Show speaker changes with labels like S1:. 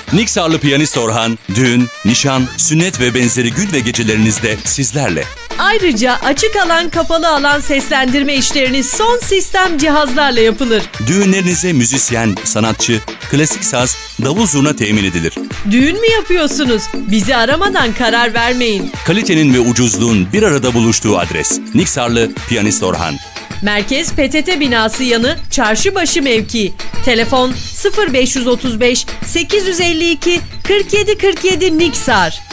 S1: Niksarlı piyanist Orhan, düğün, nişan, sünnet ve benzeri gün ve gecelerinizde sizlerle.
S2: Ayrıca açık alan, kapalı alan seslendirme işleriniz son sistem cihazlarla yapılır.
S1: Düğünlerinize müzisyen, sanatçı, klasik saz, davul zurna temin edilir.
S2: Düğün mü yapıyorsunuz? Bizi aramadan karar vermeyin.
S1: Kalitenin ve ucuzluğun bir arada buluştuğu adres. Niksarlı piyanist Orhan.
S2: Merkez PTT binası yanı Çarşıbaşı mevki. Telefon 0535 852 47 47 Niksar.